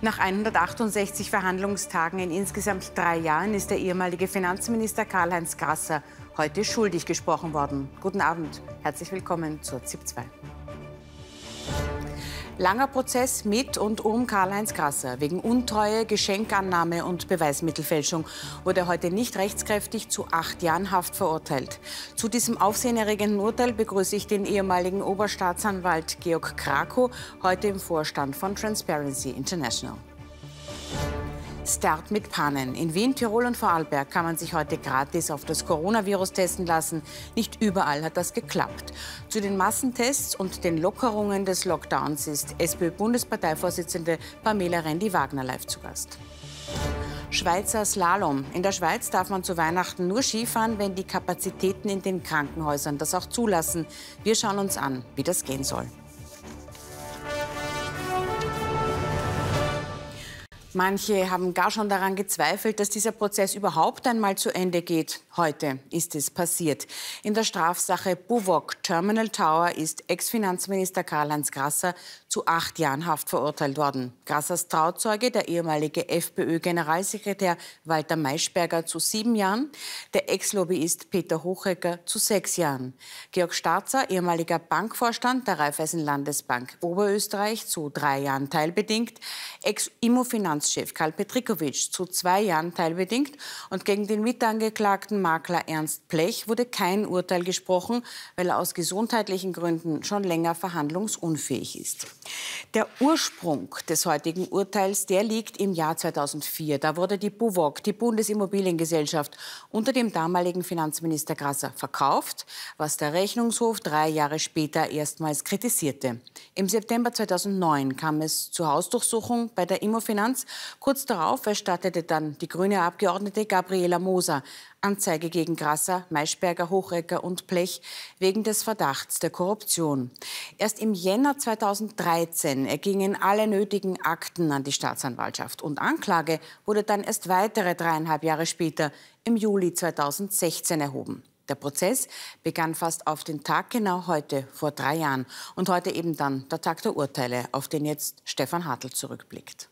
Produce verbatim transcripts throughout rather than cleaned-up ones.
Nach hundertachtundsechzig Verhandlungstagen in insgesamt drei Jahren ist der ehemalige Finanzminister Karl-Heinz Grasser heute schuldig gesprochen worden. Guten Abend, herzlich willkommen zur ZIP zwei. Langer Prozess mit und um Karl-Heinz Grasser. Wegen Untreue, Geschenkannahme und Beweismittelfälschung wurde er heute nicht rechtskräftig zu acht Jahren Haft verurteilt. Zu diesem aufsehenerregenden Urteil begrüße ich den ehemaligen Oberstaatsanwalt Georg Krakow, heute im Vorstand von Transparency International. Start mit Pannen. In Wien, Tirol und Vorarlberg kann man sich heute gratis auf das Coronavirus testen lassen. Nicht überall hat das geklappt. Zu den Massentests und den Lockerungen des Lockdowns ist SPÖ-Bundesparteivorsitzende Pamela Rendi-Wagner live zu Gast. Schweizer Slalom. In der Schweiz darf man zu Weihnachten nur Skifahren, wenn die Kapazitäten in den Krankenhäusern das auch zulassen. Wir schauen uns an, wie das gehen soll. Manche haben gar schon daran gezweifelt, dass dieser Prozess überhaupt einmal zu Ende geht. Heute ist es passiert. In der Strafsache Buwog Terminal Tower ist Ex-Finanzminister Karl-Heinz Grasser zu acht Jahren Haft verurteilt worden. Grassers Trauzeuge, der ehemalige FPÖ-Generalsekretär Walter Maischberger, zu sieben Jahren, der Ex-Lobbyist Peter Hochrecker zu sechs Jahren. Georg Starzer, ehemaliger Bankvorstand der Raiffeisen-Landesbank Oberösterreich, zu drei Jahren teilbedingt, Ex-Immo-Finanzchef Karl Petrikovitsch zu zwei Jahren teilbedingt und gegen den mitangeklagten Makler Ernst Blech wurde kein Urteil gesprochen, weil er aus gesundheitlichen Gründen schon länger verhandlungsunfähig ist. Der Ursprung des heutigen Urteils, der liegt im Jahr zweitausendvier. Da wurde die Buwog, die Bundesimmobiliengesellschaft, unter dem damaligen Finanzminister Grasser verkauft, was der Rechnungshof drei Jahre später erstmals kritisierte. Im September zweitausendneun kam es zur Hausdurchsuchung bei der Immofinanz. Kurz darauf erstattete dann die grüne Abgeordnete Gabriela Moser Anzeige gegen Grasser, Maischberger, Hochrecker und Blech wegen des Verdachts der Korruption. Erst im Jänner zweitausenddreizehn ergingen alle nötigen Akten an die Staatsanwaltschaft. Und Anklage wurde dann erst weitere dreieinhalb Jahre später, im Juli zweitausendsechzehn, erhoben. Der Prozess begann fast auf den Tag genau heute, vor drei Jahren. Und heute eben dann der Tag der Urteile, auf den jetzt Stefan Hartl zurückblickt.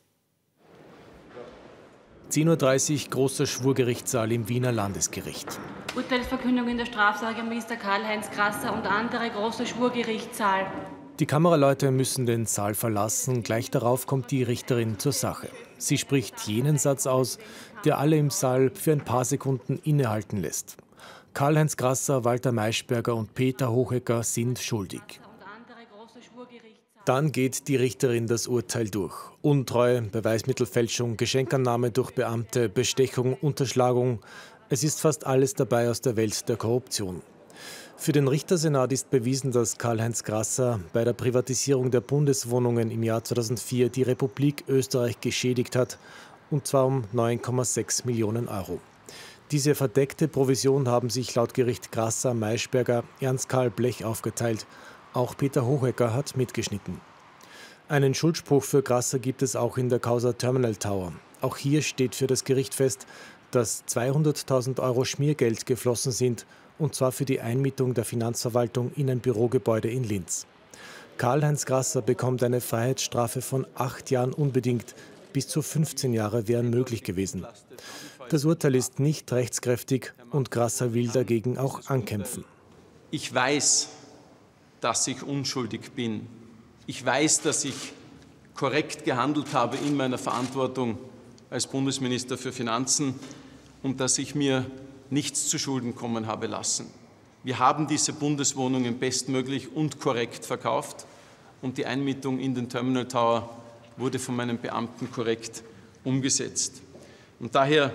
zehn Uhr dreißig, großer Schwurgerichtssaal im Wiener Landesgericht. Urteilsverkündung in der Strafsache Minister Karl-Heinz Grasser und andere, großer Schwurgerichtssaal. Die Kameraleute müssen den Saal verlassen. Gleich darauf kommt die Richterin zur Sache. Sie spricht jenen Satz aus, der alle im Saal für ein paar Sekunden innehalten lässt. Karl-Heinz Grasser, Walter Maischberger und Peter Hochrecker sind schuldig. Dann geht die Richterin das Urteil durch. Untreue, Beweismittelfälschung, Geschenkannahme durch Beamte, Bestechung, Unterschlagung. Es ist fast alles dabei aus der Welt der Korruption. Für den Richtersenat ist bewiesen, dass Karl-Heinz Grasser bei der Privatisierung der Bundeswohnungen im Jahr zweitausendvier die Republik Österreich geschädigt hat, und zwar um neun Komma sechs Millionen Euro. Diese verdeckte Provision haben sich laut Gericht Grasser, Maischberger, Ernst Karl Blech aufgeteilt. Auch Peter Hochrecker hat mitgeschnitten. Einen Schuldspruch für Grasser gibt es auch in der Causa Terminal Tower. Auch hier steht für das Gericht fest, dass zweihunderttausend Euro Schmiergeld geflossen sind, und zwar für die Einmietung der Finanzverwaltung in ein Bürogebäude in Linz. Karl-Heinz Grasser bekommt eine Freiheitsstrafe von acht Jahren unbedingt. Bis zu fünfzehn Jahre wären möglich gewesen. Das Urteil ist nicht rechtskräftig und Grasser will dagegen auch ankämpfen. Ich weiß, dass ich unschuldig bin. Ich weiß, dass ich korrekt gehandelt habe in meiner Verantwortung als Bundesminister für Finanzen und dass ich mir nichts zu Schulden kommen habe lassen. Wir haben diese Bundeswohnungen bestmöglich und korrekt verkauft und die Einmietung in den Terminal Tower wurde von meinen Beamten korrekt umgesetzt. Und daher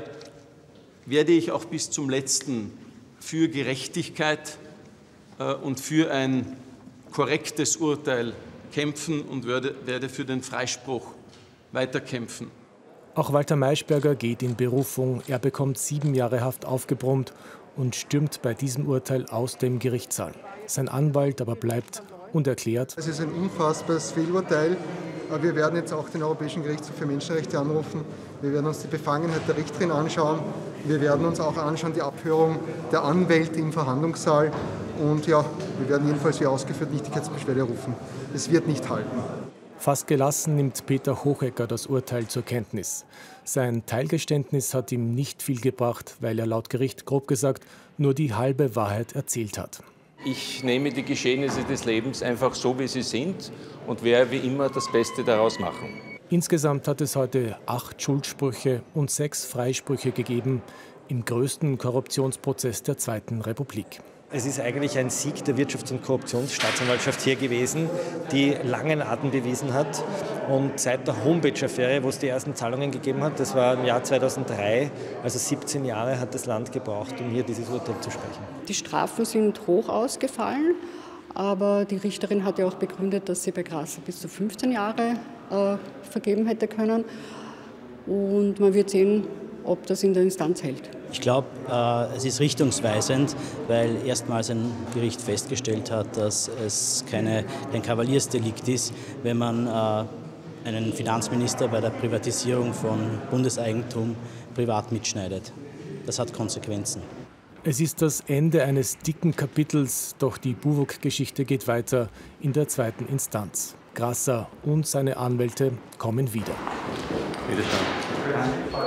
werde ich auch bis zum Letzten für Gerechtigkeit äh, und für ein korrektes Urteil kämpfen und werde, werde für den Freispruch weiterkämpfen. Auch Walter Maischberger geht in Berufung. Er bekommt sieben Jahre Haft aufgebrummt und stürmt bei diesem Urteil aus dem Gerichtssaal. Sein Anwalt aber bleibt und erklärt: Es ist ein unfassbares Fehlurteil. Wir werden jetzt auch den Europäischen Gerichtshof für Menschenrechte anrufen. Wir werden uns die Befangenheit der Richterin anschauen. Wir werden uns auch anschauen die Abhörung der Anwälte im Verhandlungssaal. Und ja, wir werden jedenfalls wie ausgeführt Nichtigkeitsbeschwerde rufen. Es wird nicht halten. Fast gelassen nimmt Peter Hochecker das Urteil zur Kenntnis. Sein Teilgeständnis hat ihm nicht viel gebracht, weil er laut Gericht grob gesagt nur die halbe Wahrheit erzählt hat. Ich nehme die Geschehnisse des Lebens einfach so, wie sie sind und werde wie immer das Beste daraus machen. Insgesamt hat es heute acht Schuldsprüche und sechs Freisprüche gegeben im größten Korruptionsprozess der Zweiten Republik. Es ist eigentlich ein Sieg der Wirtschafts- und Korruptionsstaatsanwaltschaft hier gewesen, die langen Atem bewiesen hat. Und seit der Homepage-Affäre, wo es die ersten Zahlungen gegeben hat, das war im Jahr zweitausenddrei, also siebzehn Jahre hat das Land gebraucht, um hier dieses Urteil zu sprechen. Die Strafen sind hoch ausgefallen, aber die Richterin hat ja auch begründet, dass sie bei Grasser bis zu fünfzehn Jahre äh, vergeben hätte können. Und man wird sehen, ob das in der Instanz hält. Ich glaube, äh, es ist richtungsweisend, weil erstmals ein Gericht festgestellt hat, dass es keine, kein Kavaliersdelikt ist, wenn man äh, einen Finanzminister bei der Privatisierung von Bundeseigentum privat mitschneidet. Das hat Konsequenzen. Es ist das Ende eines dicken Kapitels, doch die Buwok-Geschichte geht weiter in der zweiten Instanz. Grasser und seine Anwälte kommen wieder. Bitte schön.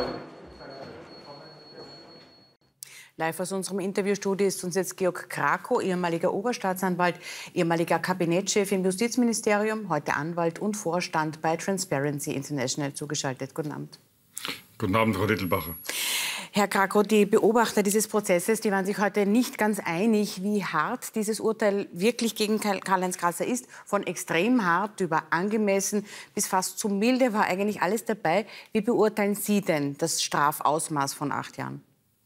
Live aus unserem Interviewstudio ist uns jetzt Georg Krakow, ehemaliger Oberstaatsanwalt, ehemaliger Kabinettschef im Justizministerium, heute Anwalt und Vorstand bei Transparency International zugeschaltet. Guten Abend. Guten Abend, Frau Dittelbacher. Herr Krakow, die Beobachter dieses Prozesses, die waren sich heute nicht ganz einig, wie hart dieses Urteil wirklich gegen Karl-Heinz Grasser ist. Von extrem hart über angemessen bis fast zu milde war eigentlich alles dabei. Wie beurteilen Sie denn das Strafausmaß von acht Jahren?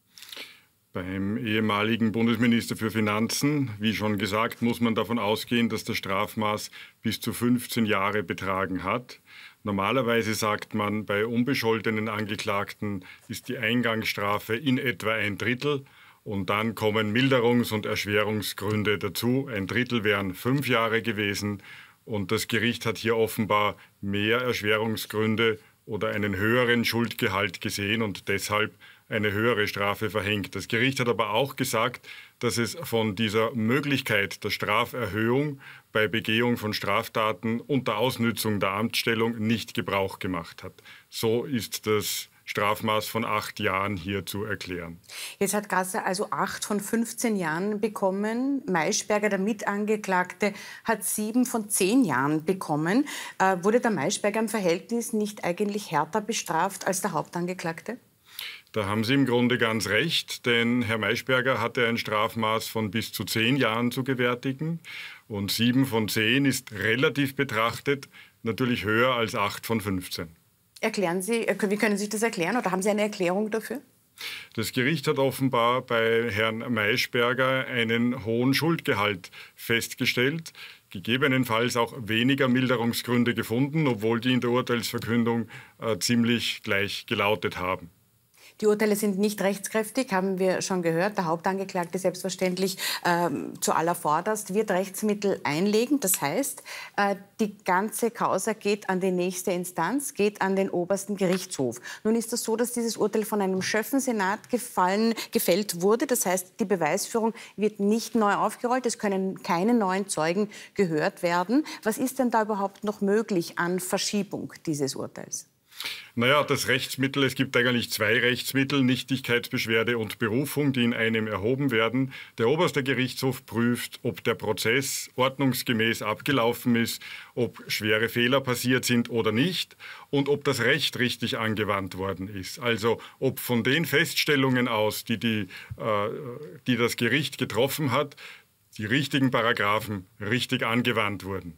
Beim ehemaligen Bundesminister für Finanzen, wie schon gesagt, muss man davon ausgehen, dass das Strafmaß bis zu fünfzehn Jahre betragen hat. Normalerweise sagt man, bei unbescholtenen Angeklagten ist die Eingangsstrafe in etwa ein Drittel. Und dann kommen Milderungs- und Erschwerungsgründe dazu. Ein Drittel wären fünf Jahre gewesen. Und das Gericht hat hier offenbar mehr Erschwerungsgründe oder einen höheren Schuldgehalt gesehen und deshalb eine höhere Strafe verhängt. Das Gericht hat aber auch gesagt, dass es von dieser Möglichkeit der Straferhöhung bei Begehung von Straftaten unter Ausnützung der Amtsstellung nicht Gebrauch gemacht hat. So ist das Strafmaß von acht Jahren hier zu erklären. Jetzt hat Grasser also acht von fünfzehn Jahren bekommen. Maischberger, der Mitangeklagte, hat sieben von zehn Jahren bekommen. Äh, wurde der Maischberger im Verhältnis nicht eigentlich härter bestraft als der Hauptangeklagte? Da haben Sie im Grunde ganz recht, denn Herr Maischberger hatte ein Strafmaß von bis zu zehn Jahren zu gewärtigen. Und sieben von zehn ist relativ betrachtet natürlich höher als acht von fünfzehn. Erklären Sie, wie können Sie sich das erklären oder haben Sie eine Erklärung dafür? Das Gericht hat offenbar bei Herrn Maischberger einen hohen Schuldgehalt festgestellt, gegebenenfalls auch weniger Milderungsgründe gefunden, obwohl die in der Urteilsverkündung äh, ziemlich gleich gelautet haben. Die Urteile sind nicht rechtskräftig, haben wir schon gehört. Der Hauptangeklagte selbstverständlich ähm, zuallervorderst wird Rechtsmittel einlegen. Das heißt, äh, die ganze Causa geht an die nächste Instanz, geht an den obersten Gerichtshof. Nun ist es das so, dass dieses Urteil von einem Schöffensenat gefallen, gefällt wurde. Das heißt, die Beweisführung wird nicht neu aufgerollt. Es können keine neuen Zeugen gehört werden. Was ist denn da überhaupt noch möglich an Verschiebung dieses Urteils? Naja, das Rechtsmittel, es gibt eigentlich zwei Rechtsmittel, Nichtigkeitsbeschwerde und Berufung, die in einem erhoben werden. Der oberste Gerichtshof prüft, ob der Prozess ordnungsgemäß abgelaufen ist, ob schwere Fehler passiert sind oder nicht und ob das Recht richtig angewandt worden ist. Also ob von den Feststellungen aus, die, die, äh, die das Gericht getroffen hat, die richtigen Paragraphen richtig angewandt wurden.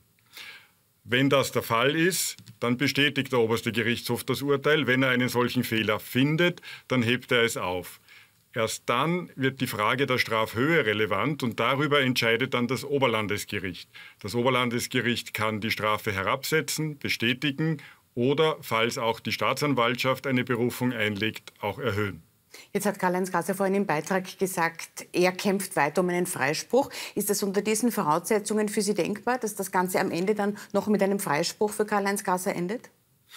Wenn das der Fall ist, dann bestätigt der oberste Gerichtshof das Urteil. Wenn er einen solchen Fehler findet, dann hebt er es auf. Erst dann wird die Frage der Strafhöhe relevant und darüber entscheidet dann das Oberlandesgericht. Das Oberlandesgericht kann die Strafe herabsetzen, bestätigen oder, falls auch die Staatsanwaltschaft eine Berufung einlegt, auch erhöhen. Jetzt hat Karl-Heinz Grasser vorhin im Beitrag gesagt, er kämpft weiter um einen Freispruch. Ist das unter diesen Voraussetzungen für Sie denkbar, dass das Ganze am Ende dann noch mit einem Freispruch für Karl-Heinz Grasser endet?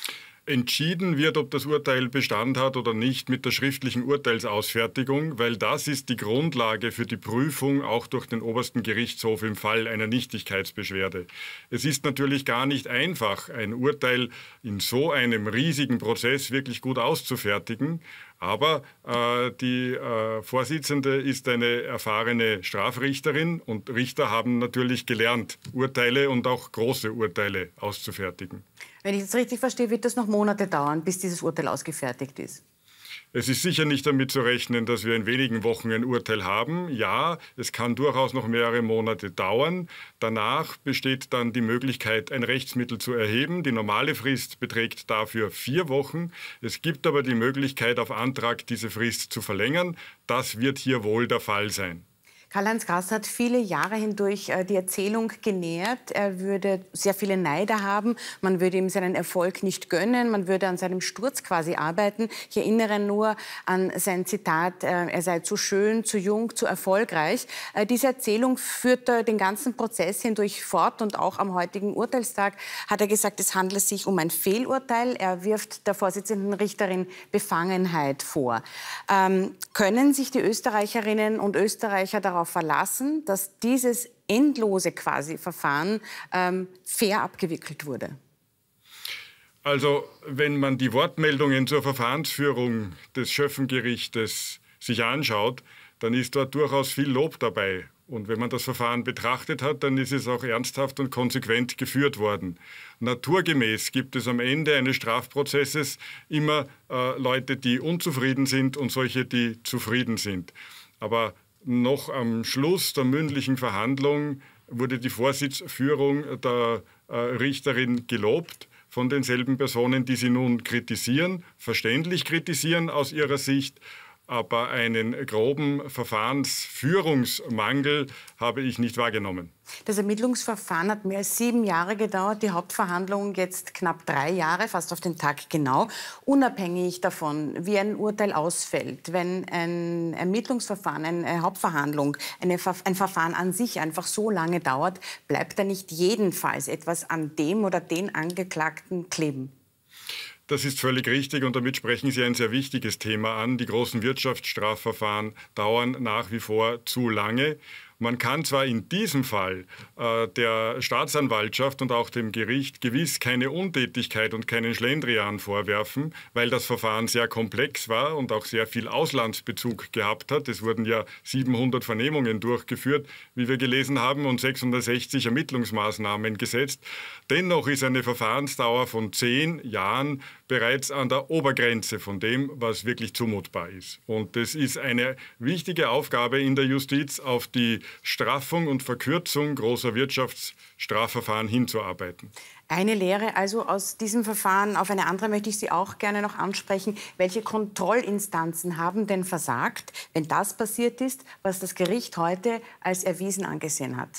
Entschieden wird, ob das Urteil Bestand hat oder nicht, mit der schriftlichen Urteilsausfertigung, weil das ist die Grundlage für die Prüfung auch durch den obersten Gerichtshof im Fall einer Nichtigkeitsbeschwerde. Es ist natürlich gar nicht einfach, ein Urteil in so einem riesigen Prozess wirklich gut auszufertigen. Aber äh, die äh, Vorsitzende ist eine erfahrene Strafrichterin und Richter haben natürlich gelernt, Urteile und auch große Urteile auszufertigen. Wenn ich das richtig verstehe, wird das noch Monate dauern, bis dieses Urteil ausgefertigt ist. Es ist sicher nicht damit zu rechnen, dass wir in wenigen Wochen ein Urteil haben. Ja, es kann durchaus noch mehrere Monate dauern. Danach besteht dann die Möglichkeit, ein Rechtsmittel zu erheben. Die normale Frist beträgt dafür vier Wochen. Es gibt aber die Möglichkeit, auf Antrag diese Frist zu verlängern. Das wird hier wohl der Fall sein. Karl-Heinz Grasser hat viele Jahre hindurch äh, die Erzählung genährt, er würde sehr viele Neider haben, man würde ihm seinen Erfolg nicht gönnen, man würde an seinem Sturz quasi arbeiten. Ich erinnere nur an sein Zitat, äh, er sei zu schön, zu jung, zu erfolgreich. Äh, diese Erzählung führt er den ganzen Prozess hindurch fort und auch am heutigen Urteilstag hat er gesagt, es handle sich um ein Fehlurteil. Er wirft der Vorsitzenden Richterin Befangenheit vor. Ähm, können sich die Österreicherinnen und Österreicher darauf verlassen, dass dieses endlose quasi Verfahren ähm, fair abgewickelt wurde? Also, wenn man die Wortmeldungen zur Verfahrensführung des Schöffengerichtes sich anschaut, dann ist dort durchaus viel Lob dabei. Und wenn man das Verfahren betrachtet hat, dann ist es auch ernsthaft und konsequent geführt worden. Naturgemäß gibt es am Ende eines Strafprozesses immer äh, Leute, die unzufrieden sind und solche, die zufrieden sind. Aber noch am Schluss der mündlichen Verhandlung wurde die Vorsitzführung der äh, Richterin gelobt von denselben Personen, die sie nun kritisieren, verständlich kritisieren aus ihrer Sicht. Aber einen groben Verfahrensführungsmangel habe ich nicht wahrgenommen. Das Ermittlungsverfahren hat mehr als sieben Jahre gedauert, die Hauptverhandlung jetzt knapp drei Jahre, fast auf den Tag genau. Unabhängig davon, wie ein Urteil ausfällt, wenn ein Ermittlungsverfahren, eine Hauptverhandlung, eine, ein Verfahren an sich einfach so lange dauert, bleibt da nicht jedenfalls etwas an dem oder den Angeklagten kleben? Das ist völlig richtig und damit sprechen Sie ein sehr wichtiges Thema an. Die großen Wirtschaftsstrafverfahren dauern nach wie vor zu lange. Man kann zwar in diesem Fall äh, der Staatsanwaltschaft und auch dem Gericht gewiss keine Untätigkeit und keinen Schlendrian vorwerfen, weil das Verfahren sehr komplex war und auch sehr viel Auslandsbezug gehabt hat. Es wurden ja siebenhundert Vernehmungen durchgeführt, wie wir gelesen haben, und sechshundertsechzig Ermittlungsmaßnahmen gesetzt. Dennoch ist eine Verfahrensdauer von zehn Jahren bereits an der Obergrenze von dem, was wirklich zumutbar ist. Und es ist eine wichtige Aufgabe in der Justiz, auf die Straffung und Verkürzung großer Wirtschaftsstrafverfahren hinzuarbeiten. Eine Lehre also aus diesem Verfahren. Auf eine andere möchte ich Sie auch gerne noch ansprechen. Welche Kontrollinstanzen haben denn versagt, wenn das passiert ist, was das Gericht heute als erwiesen angesehen hat?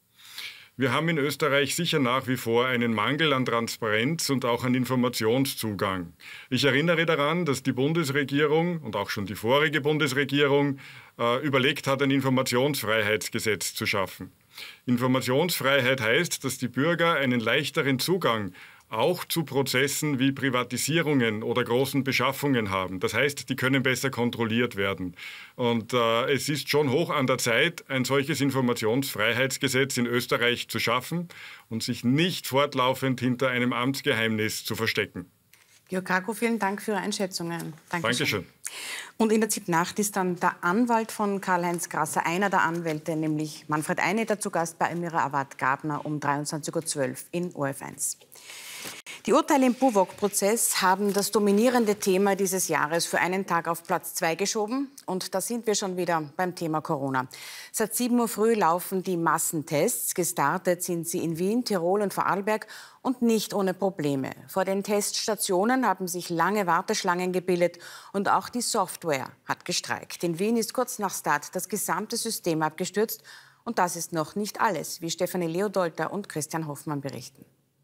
Wir haben in Österreich sicher nach wie vor einen Mangel an Transparenz und auch an Informationszugang. Ich erinnere daran, dass die Bundesregierung und auch schon die vorige Bundesregierung äh, überlegt hat, ein Informationsfreiheitsgesetz zu schaffen. Informationsfreiheit heißt, dass die Bürger einen leichteren Zugang auch zu Prozessen wie Privatisierungen oder großen Beschaffungen haben. Das heißt, die können besser kontrolliert werden. Und äh, es ist schon hoch an der Zeit, ein solches Informationsfreiheitsgesetz in Österreich zu schaffen und sich nicht fortlaufend hinter einem Amtsgeheimnis zu verstecken. Georg Krakow, vielen Dank für Ihre Einschätzungen. Dankeschön. Dankeschön. Und in der ZIP-Nacht ist dann der Anwalt von Karl-Heinz Grasser, einer der Anwälte, nämlich Manfred Einetter, zu Gast bei Amira Awad-Gabner um dreiundzwanzig Uhr zwölf in O R F eins. Die Urteile im Buwok-Prozess haben das dominierende Thema dieses Jahres für einen Tag auf Platz zwei geschoben. Und da sind wir schon wieder beim Thema Corona. Seit sieben Uhr früh laufen die Massentests. Gestartet sind sie in Wien, Tirol und Vorarlberg und nicht ohne Probleme. Vor den Teststationen haben sich lange Warteschlangen gebildet und auch die Software hat gestreikt. In Wien ist kurz nach Start das gesamte System abgestürzt. Und das ist noch nicht alles, wie Stefanie Leodolter und Christian Hoffmann berichten.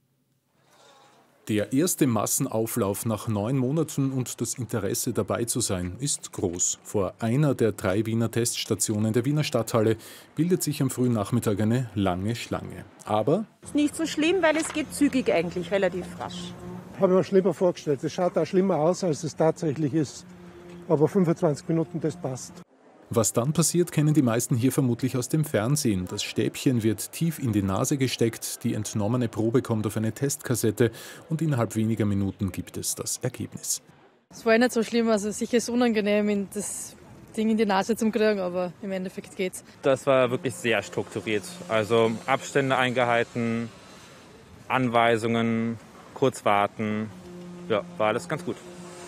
Der erste Massenauflauf nach neun Monaten und das Interesse dabei zu sein ist groß. Vor einer der drei Wiener Teststationen der Wiener Stadthalle bildet sich am frühen Nachmittag eine lange Schlange. Aber ist nicht so schlimm, weil es geht zügig eigentlich, relativ rasch. Habe ich mir schlimmer vorgestellt. Es schaut auch schlimmer aus, als es tatsächlich ist. Aber fünfundzwanzig Minuten, das passt. Was dann passiert, kennen die meisten hier vermutlich aus dem Fernsehen. Das Stäbchen wird tief in die Nase gesteckt, die entnommene Probe kommt auf eine Testkassette und innerhalb weniger Minuten gibt es das Ergebnis. Es war nicht so schlimm, also sicher ist es unangenehm, das Ding in die Nase zu kriegen, aber im Endeffekt geht's. Das war wirklich sehr strukturiert. Also Abstände eingehalten, Anweisungen, kurz warten, ja, war alles ganz gut.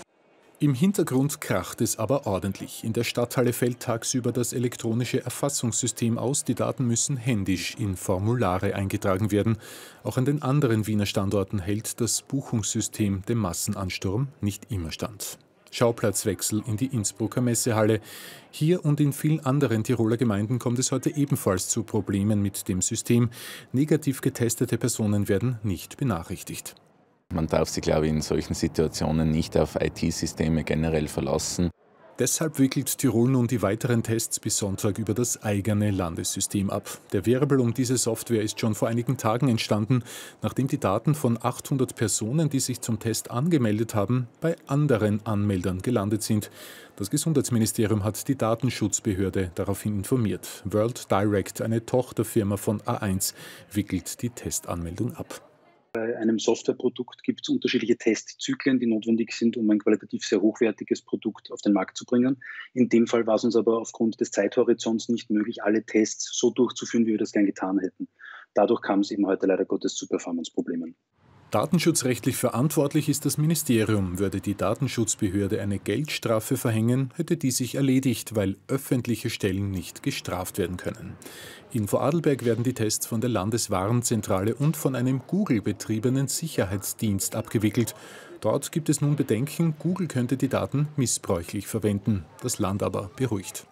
Im Hintergrund kracht es aber ordentlich. In der Stadthalle fällt tagsüber das elektronische Erfassungssystem aus. Die Daten müssen händisch in Formulare eingetragen werden. Auch an den anderen Wiener Standorten hält das Buchungssystem dem Massenansturm nicht immer stand. Schauplatzwechsel in die Innsbrucker Messehalle. Hier und in vielen anderen Tiroler Gemeinden kommt es heute ebenfalls zu Problemen mit dem System. Negativ getestete Personen werden nicht benachrichtigt. Man darf sich, glaube ich, in solchen Situationen nicht auf I T-Systeme generell verlassen. Deshalb wickelt Tirol nun die weiteren Tests bis Sonntag über das eigene Landessystem ab. Der Wirbel um diese Software ist schon vor einigen Tagen entstanden, nachdem die Daten von achthundert Personen, die sich zum Test angemeldet haben, bei anderen Anmeldern gelandet sind. Das Gesundheitsministerium hat die Datenschutzbehörde daraufhin informiert. World Direct, eine Tochterfirma von A eins, wickelt die Testanmeldung ab. Bei einem Softwareprodukt gibt es unterschiedliche Testzyklen, die notwendig sind, um ein qualitativ sehr hochwertiges Produkt auf den Markt zu bringen. In dem Fall war es uns aber aufgrund des Zeithorizonts nicht möglich, alle Tests so durchzuführen, wie wir das gern getan hätten. Dadurch kam es eben heute leider Gottes zu Performance-Problemen. Datenschutzrechtlich verantwortlich ist das Ministerium. Würde die Datenschutzbehörde eine Geldstrafe verhängen, hätte die sich erledigt, weil öffentliche Stellen nicht gestraft werden können. In Vorarlberg werden die Tests von der Landeswarnzentrale und von einem Google-betriebenen Sicherheitsdienst abgewickelt. Dort gibt es nun Bedenken, Google könnte die Daten missbräuchlich verwenden. Das Land aber beruhigt.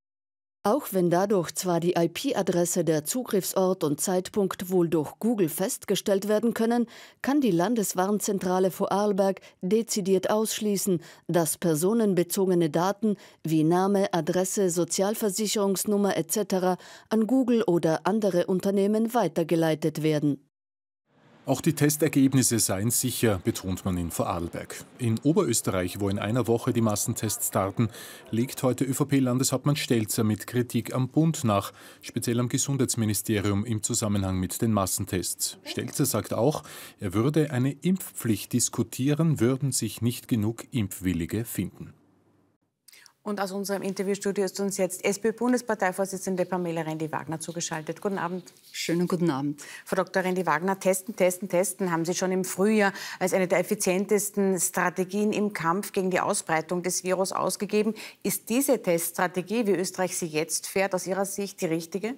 Auch wenn dadurch zwar die I P-Adresse, der Zugriffsort und Zeitpunkt wohl durch Google festgestellt werden können, kann die Landeswarnzentrale Vorarlberg dezidiert ausschließen, dass personenbezogene Daten wie Name, Adresse, Sozialversicherungsnummer et cetera an Google oder andere Unternehmen weitergeleitet werden. Auch die Testergebnisse seien sicher, betont man in Vorarlberg. In Oberösterreich, wo in einer Woche die Massentests starten, legt heute ÖVP-Landeshauptmann Stelzer mit Kritik am Bund nach, speziell am Gesundheitsministerium im Zusammenhang mit den Massentests. Stelzer sagt auch, er würde eine Impfpflicht diskutieren, würden sich nicht genug Impfwillige finden. Und aus unserem Interviewstudio ist uns jetzt SPÖ-Bundesparteivorsitzende Pamela Rendi-Wagner zugeschaltet. Guten Abend. Schönen guten Abend. Frau Doktor Rendi-Wagner, testen, testen, testen haben Sie schon im Frühjahr als eine der effizientesten Strategien im Kampf gegen die Ausbreitung des Virus ausgegeben. Ist diese Teststrategie, wie Österreich sie jetzt fährt, aus Ihrer Sicht die richtige?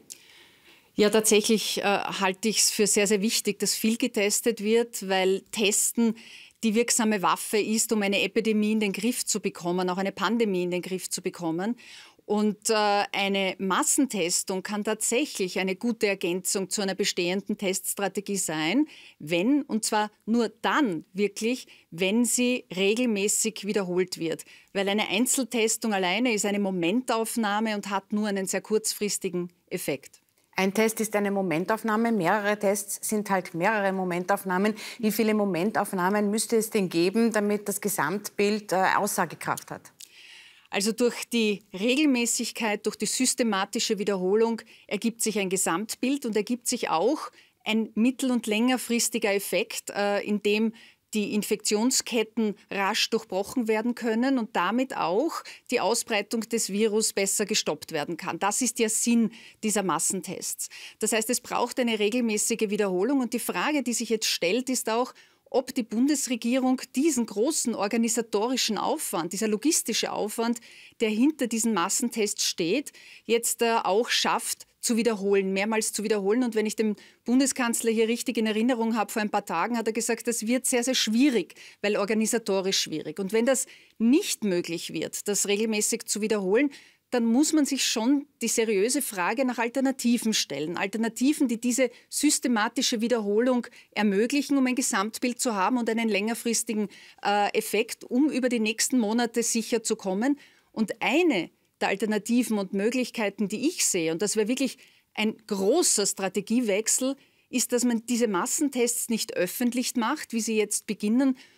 Ja, tatsächlich äh, halte ich es für sehr, sehr wichtig, dass viel getestet wird, weil Testen die wirksame Waffe ist, um eine Epidemie in den Griff zu bekommen, auch eine Pandemie in den Griff zu bekommen. Und äh, eine Massentestung kann tatsächlich eine gute Ergänzung zu einer bestehenden Teststrategie sein, wenn, und zwar nur dann wirklich, wenn sie regelmäßig wiederholt wird. Weil eine Einzeltestung alleine ist eine Momentaufnahme und hat nur einen sehr kurzfristigen Effekt. Ein Test ist eine Momentaufnahme, mehrere Tests sind halt mehrere Momentaufnahmen. Wie viele Momentaufnahmen müsste es denn geben, damit das Gesamtbild äh, Aussagekraft hat? Also durch die Regelmäßigkeit, durch die systematische Wiederholung ergibt sich ein Gesamtbild und ergibt sich auch ein mittel- und längerfristiger Effekt, äh, in dem die Infektionsketten rasch durchbrochen werden können und damit auch die Ausbreitung des Virus besser gestoppt werden kann. Das ist der Sinn dieser Massentests. Das heißt, es braucht eine regelmäßige Wiederholung und die Frage, die sich jetzt stellt, ist auch, ob die Bundesregierung diesen großen organisatorischen Aufwand, dieser logistische Aufwand, der hinter diesen Massentests steht, jetzt äh, auch schafft, zu wiederholen, mehrmals zu wiederholen. Und wenn ich den Bundeskanzler hier richtig in Erinnerung habe, vor ein paar Tagen hat er gesagt, das wird sehr, sehr schwierig, weil organisatorisch schwierig. Und wenn das nicht möglich wird, das regelmäßig zu wiederholen, dann muss man sich schon die seriöse Frage nach Alternativen stellen. Alternativen, die diese systematische Wiederholung ermöglichen, um ein Gesamtbild zu haben und einen längerfristigen äh, Effekt, um über die nächsten Monate sicher zu kommen. Und eine der Alternativen und Möglichkeiten, die ich sehe, und das wäre wirklich ein großer Strategiewechsel, ist, dass man diese Massentests nicht öffentlich macht, wie sie jetzt beginnen,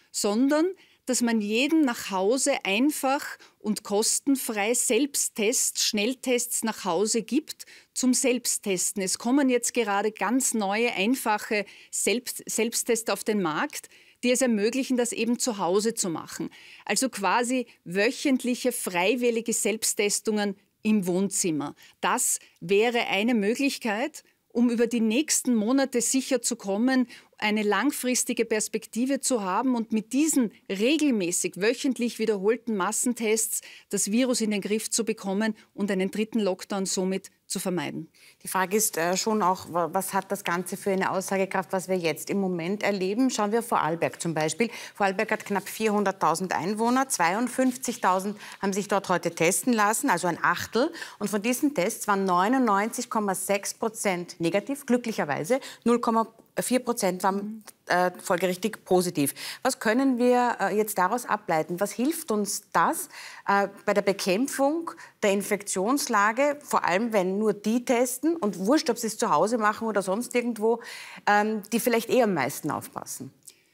sondern dass man jedem nach Hause einfach und kostenfrei Selbsttests, Schnelltests nach Hause gibt zum Selbsttesten. Es kommen jetzt gerade ganz neue, einfache Selbst Selbsttests auf den Markt, die es ermöglichen, das eben zu Hause zu machen. Also quasi wöchentliche, freiwillige Selbsttestungen im Wohnzimmer. Das wäre eine Möglichkeit, um über die nächsten Monate sicher zu kommen, eine langfristige Perspektive zu haben und mit diesen regelmäßig wöchentlich wiederholten Massentests das Virus in den Griff zu bekommen und einen dritten Lockdown somit zu vermeiden. Die Frage ist äh, schon auch, was hat das Ganze für eine Aussagekraft, was wir jetzt im Moment erleben? Schauen wir Vorarlberg zum Beispiel. Vorarlberg hat knapp vierhunderttausend Einwohner, zweiundfünfzigtausend haben sich dort heute testen lassen, also ein Achtel. Und von diesen Tests waren neunundneunzig Komma sechs Prozent negativ, glücklicherweise. null Komma vier Prozent waren äh, folgerichtig positiv. Was können wir äh, jetzt daraus ableiten? Was hilft uns das äh, bei der Bekämpfung der Infektionslage, vor allem wenn nur die testen und wurscht, ob sie es zu Hause machen oder sonst irgendwo, ähm, die vielleicht eher am meisten aufpassen?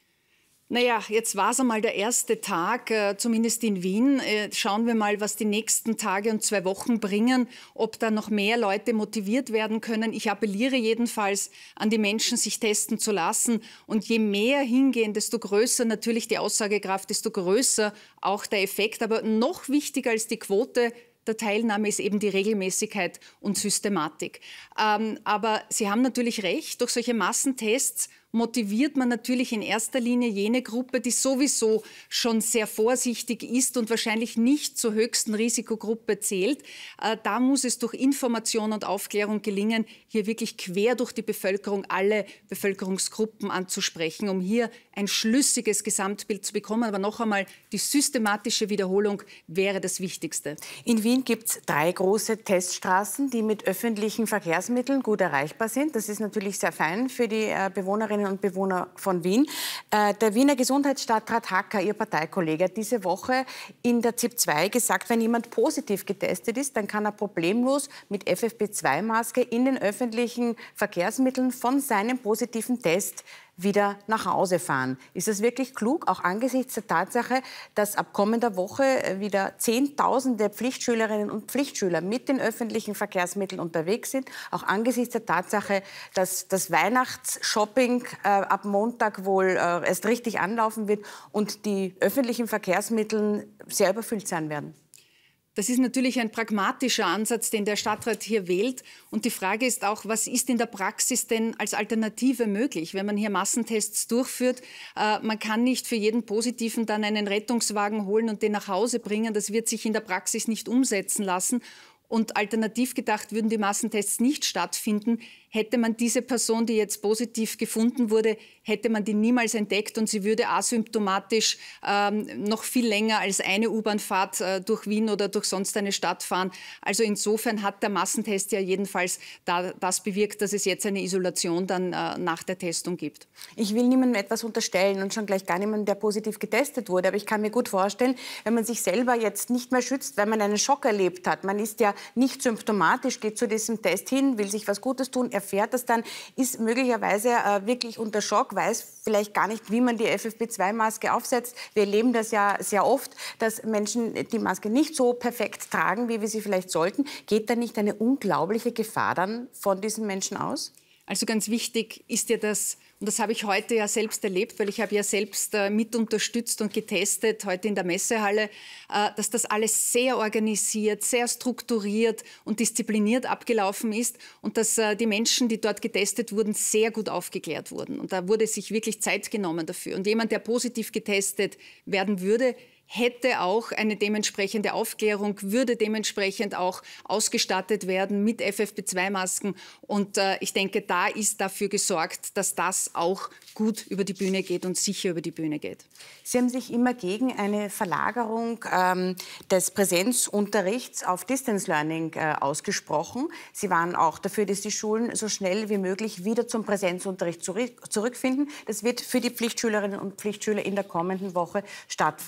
Naja, jetzt war es einmal der erste Tag, äh, zumindest in Wien. Äh, schauen wir mal, was die nächsten Tage und zwei Wochen bringen, ob da noch mehr Leute motiviert werden können. Ich appelliere jedenfalls an die Menschen, sich testen zu lassen. Und je mehr hingehen, desto größer natürlich die Aussagekraft, desto größer auch der Effekt. Aber noch wichtiger als die Quote der Teilnahme ist eben die Regelmäßigkeit und Systematik. Ähm, aber Sie haben natürlich recht, durch solche Massentests motiviert man natürlich in erster Linie jene Gruppe, die sowieso schon sehr vorsichtig ist und wahrscheinlich nicht zur höchsten Risikogruppe zählt. Äh, da muss es durch Information und Aufklärung gelingen, hier wirklich quer durch die Bevölkerung alle Bevölkerungsgruppen anzusprechen, um hier ein schlüssiges Gesamtbild zu bekommen. Aber noch einmal, die systematische Wiederholung wäre das Wichtigste. In Wien gibt es drei große Teststraßen, die mit öffentlichen Verkehrsmitteln gut erreichbar sind. Das ist natürlich sehr fein für die äh, Bewohnerinnen und Bewohner von Wien. Äh, der Wiener Gesundheitsstadtrat Hacker, Ihr Parteikollege, hat diese Woche in der Z I P zwei gesagt, wenn jemand positiv getestet ist, dann kann er problemlos mit F F P zwei Maske in den öffentlichen Verkehrsmitteln von seinem positiven Test wieder nach Hause fahren. Ist das wirklich klug, auch angesichts der Tatsache, dass ab kommender Woche wieder Zehntausende Pflichtschülerinnen und Pflichtschüler mit den öffentlichen Verkehrsmitteln unterwegs sind, auch angesichts der Tatsache, dass das Weihnachtsshopping äh, ab Montag wohl äh, erst richtig anlaufen wird und die öffentlichen Verkehrsmittel sehr überfüllt sein werden? Das ist natürlich ein pragmatischer Ansatz, den der Stadtrat hier wählt. Und die Frage ist auch, was ist in der Praxis denn als Alternative möglich, wenn man hier Massentests durchführt? Äh, man kann nicht für jeden Positiven dann einen Rettungswagen holen und den nach Hause bringen. Das wird sich in der Praxis nicht umsetzen lassen. Und alternativ gedacht würden die Massentests nicht stattfinden, hätte man diese Person, die jetzt positiv gefunden wurde, hätte man die niemals entdeckt und sie würde asymptomatisch ähm, noch viel länger als eine U-Bahn-Fahrt äh, durch Wien oder durch sonst eine Stadt fahren. Also insofern hat der Massentest ja jedenfalls da, das bewirkt, dass es jetzt eine Isolation dann äh, nach der Testung gibt. Ich will niemandem etwas unterstellen und schon gleich gar niemandem, der positiv getestet wurde. Aber ich kann mir gut vorstellen, wenn man sich selber jetzt nicht mehr schützt, weil man einen Schock erlebt hat, man ist ja nicht symptomatisch, geht zu diesem Test hin, will sich was Gutes tun, erfährt das dann, ist möglicherweise äh, wirklich unter Schock, weiß vielleicht gar nicht, wie man die F F P zwei Maske aufsetzt. Wir erleben das ja sehr oft, dass Menschen die Maske nicht so perfekt tragen, wie wir sie vielleicht sollten. Geht da nicht eine unglaubliche Gefahr dann von diesen Menschen aus? Also ganz wichtig ist ja das, und das habe ich heute ja selbst erlebt, weil ich habe ja selbst äh, mit unterstützt und getestet, heute in der Messehalle, äh, dass das alles sehr organisiert, sehr strukturiert und diszipliniert abgelaufen ist und dass äh, die Menschen, die dort getestet wurden, sehr gut aufgeklärt wurden. Und da wurde sich wirklich Zeit genommen dafür. Und jemand, der positiv getestet werden würde, hätte auch eine dementsprechende Aufklärung, würde dementsprechend auch ausgestattet werden mit F F P zwei Masken. Und äh, ich denke, da ist dafür gesorgt, dass das auch gut über die Bühne geht und sicher über die Bühne geht. Sie haben sich immer gegen eine Verlagerung ähm, des Präsenzunterrichts auf Distance Learning äh, ausgesprochen. Sie waren auch dafür, dass die Schulen so schnell wie möglich wieder zum Präsenzunterricht zurück, zurückfinden. Das wird für die Pflichtschülerinnen und Pflichtschüler in der kommenden Woche stattfinden. Sie haben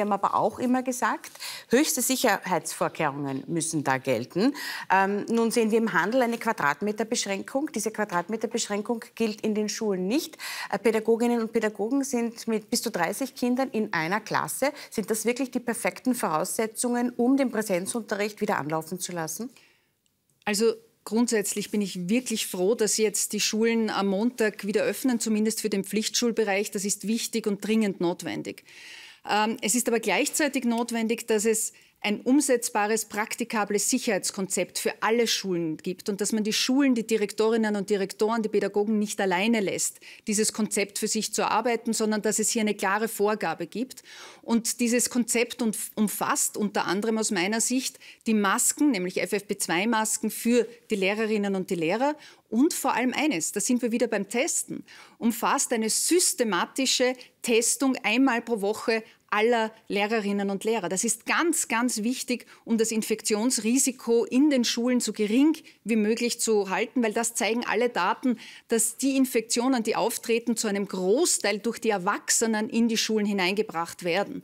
haben aber auch immer gesagt, höchste Sicherheitsvorkehrungen müssen da gelten. Ähm, nun sehen wir im Handel eine Quadratmeterbeschränkung. Diese Quadratmeterbeschränkung gilt in den Schulen nicht. Äh, Pädagoginnen und Pädagogen sind mit bis zu dreißig Kindern in einer Klasse. Sind das wirklich die perfekten Voraussetzungen, um den Präsenzunterricht wieder anlaufen zu lassen? Also grundsätzlich bin ich wirklich froh, dass jetzt die Schulen am Montag wieder öffnen, zumindest für den Pflichtschulbereich. Das ist wichtig und dringend notwendig. Ähm, es ist aber gleichzeitig notwendig, dass es ein umsetzbares, praktikables Sicherheitskonzept für alle Schulen gibt und dass man die Schulen, die Direktorinnen und Direktoren, die Pädagogen nicht alleine lässt, dieses Konzept für sich zu erarbeiten, sondern dass es hier eine klare Vorgabe gibt. Und dieses Konzept umfasst unter anderem aus meiner Sicht die Masken, nämlich F F P zwei Masken für die Lehrerinnen und die Lehrer. Und vor allem eines, da sind wir wieder beim Testen, umfasst eine systematische Testung einmal pro Woche aller Lehrerinnen und Lehrer. Das ist ganz, ganz wichtig, um das Infektionsrisiko in den Schulen so gering wie möglich zu halten, weil das zeigen alle Daten, dass die Infektionen, die auftreten, zu einem Großteil durch die Erwachsenen in die Schulen hineingebracht werden.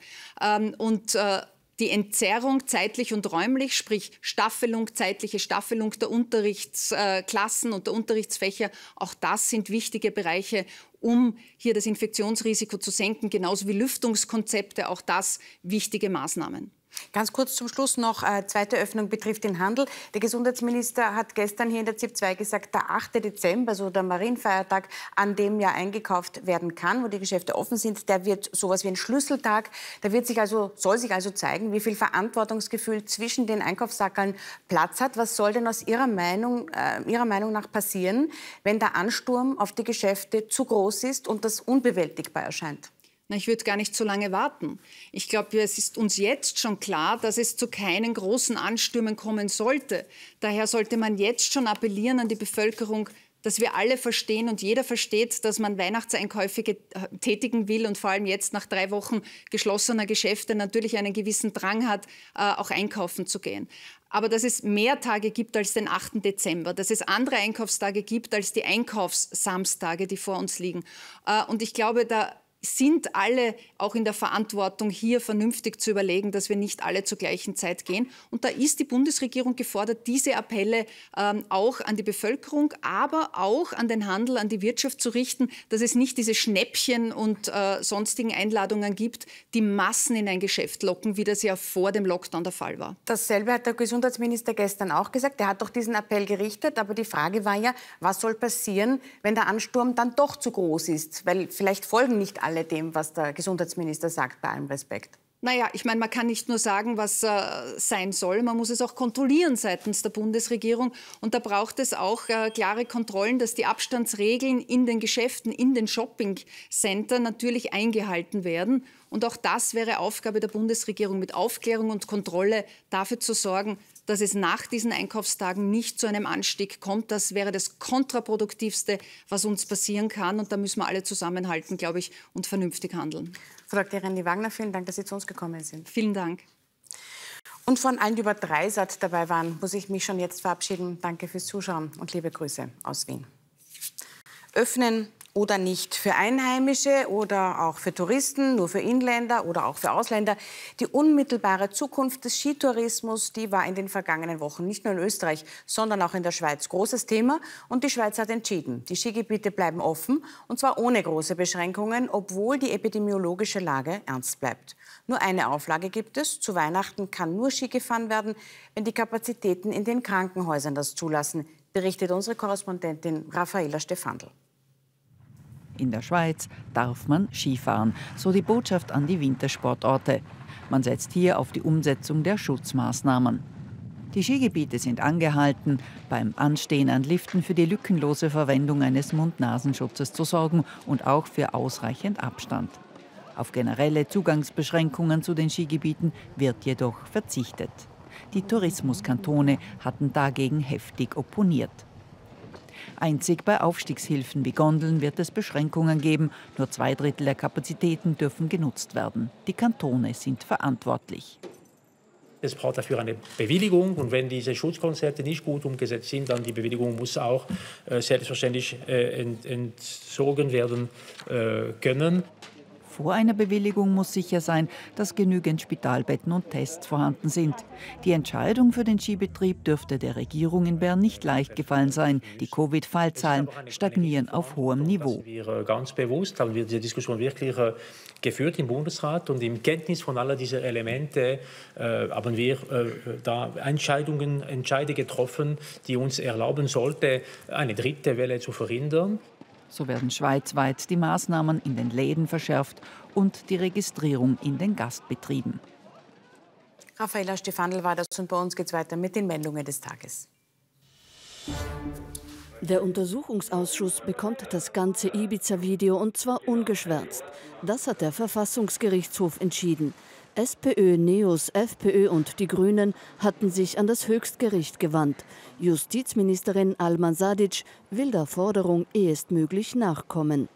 Und die Entzerrung zeitlich und räumlich, sprich Staffelung, zeitliche Staffelung der Unterrichtsklassen und der Unterrichtsfächer, auch das sind wichtige Bereiche, um hier das Infektionsrisiko zu senken, genauso wie Lüftungskonzepte, auch das wichtige Maßnahmen. Ganz kurz zum Schluss noch, äh, zweite Öffnung betrifft den Handel. Der Gesundheitsminister hat gestern hier in der Z I P zwei gesagt, der achte Dezember, so der Marienfeiertag, an dem ja eingekauft werden kann, wo die Geschäfte offen sind, der wird sowas wie ein Schlüsseltag. Da wird sich also, soll sich also zeigen, wie viel Verantwortungsgefühl zwischen den Einkaufssackeln Platz hat. Was soll denn aus Ihrer Meinung, äh, Ihrer Meinung nach passieren, wenn der Ansturm auf die Geschäfte zu groß ist und das unbewältigbar erscheint? Na, ich würde gar nicht so lange warten. Ich glaube, es ist uns jetzt schon klar, dass es zu keinen großen Anstürmen kommen sollte. Daher sollte man jetzt schon appellieren an die Bevölkerung, dass wir alle verstehen und jeder versteht, dass man Weihnachtseinkäufe tätigen will und vor allem jetzt nach drei Wochen geschlossener Geschäfte natürlich einen gewissen Drang hat, auch einkaufen zu gehen. Aber dass es mehr Tage gibt als den achten Dezember, dass es andere Einkaufstage gibt als die Einkaufssamstage, die vor uns liegen. Und ich glaube, da sind alle auch in der Verantwortung, hier vernünftig zu überlegen, dass wir nicht alle zur gleichen Zeit gehen. Und da ist die Bundesregierung gefordert, diese Appelle ähm, auch an die Bevölkerung, aber auch an den Handel, an die Wirtschaft zu richten, dass es nicht diese Schnäppchen und äh, sonstigen Einladungen gibt, die Massen in ein Geschäft locken, wie das ja vor dem Lockdown der Fall war. Dasselbe hat der Gesundheitsminister gestern auch gesagt. Er hat doch diesen Appell gerichtet, aber die Frage war ja, was soll passieren, wenn der Ansturm dann doch zu groß ist? Weil vielleicht folgen nicht alle dem, was der Gesundheitsminister sagt, bei allem Respekt. Naja, ich meine, man kann nicht nur sagen, was äh, sein soll, man muss es auch kontrollieren seitens der Bundesregierung. Und da braucht es auch äh, klare Kontrollen, dass die Abstandsregeln in den Geschäften, in den Shoppingcentern natürlich eingehalten werden. Und auch das wäre Aufgabe der Bundesregierung, mit Aufklärung und Kontrolle dafür zu sorgen, dass es nach diesen Einkaufstagen nicht zu einem Anstieg kommt. Das wäre das Kontraproduktivste, was uns passieren kann. Und da müssen wir alle zusammenhalten, glaube ich, und vernünftig handeln. Frau Doktor Rendi Wagner, vielen Dank, dass Sie zu uns gekommen sind. Vielen Dank. Und von allen, die über Dreisat dabei waren, muss ich mich schon jetzt verabschieden. Danke fürs Zuschauen und liebe Grüße aus Wien. Öffnen oder nicht. Für Einheimische oder auch für Touristen, nur für Inländer oder auch für Ausländer. Die unmittelbare Zukunft des Skitourismus, die war in den vergangenen Wochen nicht nur in Österreich, sondern auch in der Schweiz großes Thema. Und die Schweiz hat entschieden, die Skigebiete bleiben offen, und zwar ohne große Beschränkungen, obwohl die epidemiologische Lage ernst bleibt. Nur eine Auflage gibt es: Zu Weihnachten kann nur Ski gefahren werden, wenn die Kapazitäten in den Krankenhäusern das zulassen, berichtet unsere Korrespondentin Raffaella Stefandl. In der Schweiz darf man Skifahren, so die Botschaft an die Wintersportorte. Man setzt hier auf die Umsetzung der Schutzmaßnahmen. Die Skigebiete sind angehalten, beim Anstehen an Liften für die lückenlose Verwendung eines Mund-Nasenschutzes zu sorgen und auch für ausreichend Abstand. Auf generelle Zugangsbeschränkungen zu den Skigebieten wird jedoch verzichtet. Die Tourismuskantone hatten dagegen heftig opponiert. Einzig bei Aufstiegshilfen wie Gondeln wird es Beschränkungen geben. Nur zwei Drittel der Kapazitäten dürfen genutzt werden. Die Kantone sind verantwortlich. Es braucht dafür eine Bewilligung, und wenn diese Schutzkonzepte nicht gut umgesetzt sind, dann die Bewilligung muss auch äh, selbstverständlich äh, ent, entzogen werden äh, können. Vor einer Bewilligung muss sicher sein, dass genügend Spitalbetten und Tests vorhanden sind. Die Entscheidung für den Skibetrieb dürfte der Regierung in Bern nicht leicht gefallen sein. Die Covid-Fallzahlen stagnieren auf hohem Niveau. Wir ganz bewusst haben wir diese Diskussion wirklich geführt im Bundesrat und im Kenntnis von all dieser Elemente äh, haben wir äh, da Entscheidungen, Entscheide getroffen, die uns erlauben sollte, eine dritte Welle zu verhindern. So werden schweizweit die Maßnahmen in den Läden verschärft und die Registrierung in den Gastbetrieben. Raffaella Stefanl war das und bei uns geht es weiter mit den Meldungen des Tages. Der Untersuchungsausschuss bekommt das ganze Ibiza-Video und zwar ungeschwärzt. Das hat der Verfassungsgerichtshof entschieden. SPÖ, NEOS, FPÖ und die Grünen hatten sich an das Höchstgericht gewandt. Justizministerin Alman Sadic will der Forderung ehestmöglich nachkommen.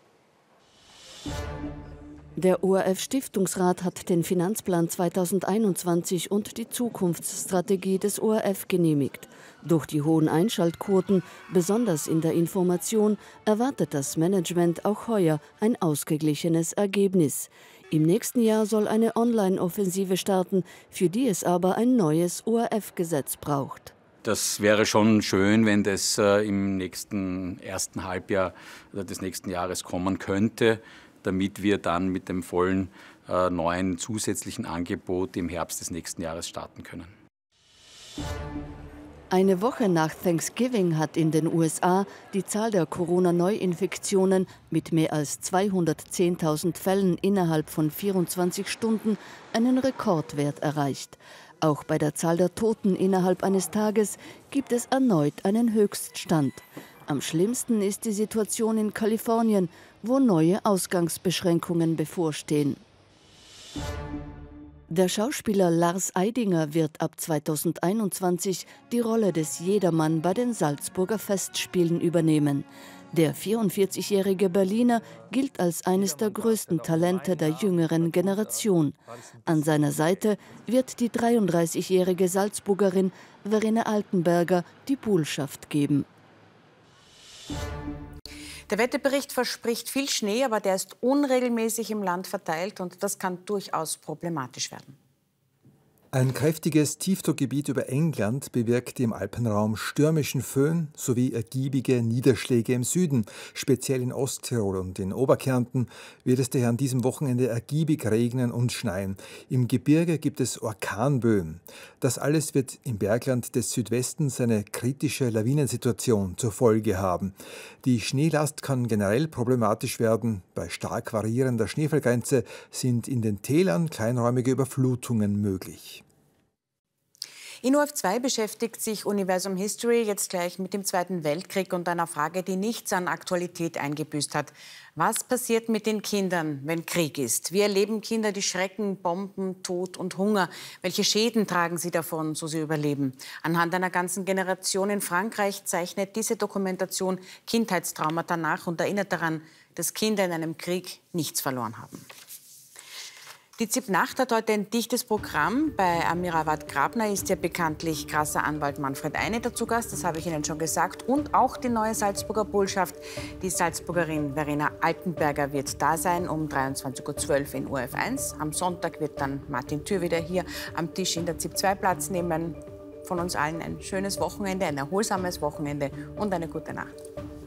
Der O R F-Stiftungsrat hat den Finanzplan zweitausendeinundzwanzig und die Zukunftsstrategie des O R F genehmigt. Durch die hohen Einschaltquoten, besonders in der Information, erwartet das Management auch heuer ein ausgeglichenes Ergebnis. Im nächsten Jahr soll eine Online-Offensive starten, für die es aber ein neues O R F-Gesetz braucht. Das wäre schon schön, wenn das äh, im nächsten ersten Halbjahr des nächsten Jahres kommen könnte, damit wir dann mit dem vollen äh, neuen zusätzlichen Angebot im Herbst des nächsten Jahres starten können. Eine Woche nach Thanksgiving hat in den U S A die Zahl der Corona-Neuinfektionen mit mehr als zweihundertzehntausend Fällen innerhalb von vierundzwanzig Stunden einen Rekordwert erreicht. Auch bei der Zahl der Toten innerhalb eines Tages gibt es erneut einen Höchststand. Am schlimmsten ist die Situation in Kalifornien, wo neue Ausgangsbeschränkungen bevorstehen. Der Schauspieler Lars Eidinger wird ab zweitausendeinundzwanzig die Rolle des Jedermann bei den Salzburger Festspielen übernehmen. Der vierundvierzigjährige Berliner gilt als eines der größten Talente der jüngeren Generation. An seiner Seite wird die dreiunddreißigjährige Salzburgerin Verena Altenberger die Buhlschaft geben. Der Wetterbericht verspricht viel Schnee, aber der ist unregelmäßig im Land verteilt und das kann durchaus problematisch werden. Ein kräftiges Tiefdruckgebiet über England bewirkt im Alpenraum stürmischen Föhn sowie ergiebige Niederschläge im Süden. Speziell in Osttirol und in Oberkärnten wird es daher an diesem Wochenende ergiebig regnen und schneien. Im Gebirge gibt es Orkanböen. Das alles wird im Bergland des Südwestens eine kritische Lawinensituation zur Folge haben. Die Schneelast kann generell problematisch werden. Bei stark variierender Schneefallgrenze sind in den Tälern kleinräumige Überflutungen möglich. In U F zwei beschäftigt sich Universum History jetzt gleich mit dem Zweiten Weltkrieg und einer Frage, die nichts an Aktualität eingebüßt hat. Was passiert mit den Kindern, wenn Krieg ist? Wie erleben Kinder die Schrecken, Bomben, Tod und Hunger? Welche Schäden tragen sie davon, so sie überleben? Anhand einer ganzen Generation in Frankreich zeichnet diese Dokumentation Kindheitstraumata nach und erinnert daran, dass Kinder in einem Krieg nichts verloren haben. Die Z I P-Nacht hat heute ein dichtes Programm. Bei Amirawad Grabner ist ja bekanntlich krasser Anwalt Manfred Eineter zu Gast, das habe ich Ihnen schon gesagt. Und auch die neue Salzburger Botschaft. Die Salzburgerin Verena Altenberger wird da sein um dreiundzwanzig Uhr zwölf in U F eins. Am Sonntag wird dann Martin Thür wieder hier am Tisch in der Z I P zwei Platz nehmen. Von uns allen ein schönes Wochenende, ein erholsames Wochenende und eine gute Nacht.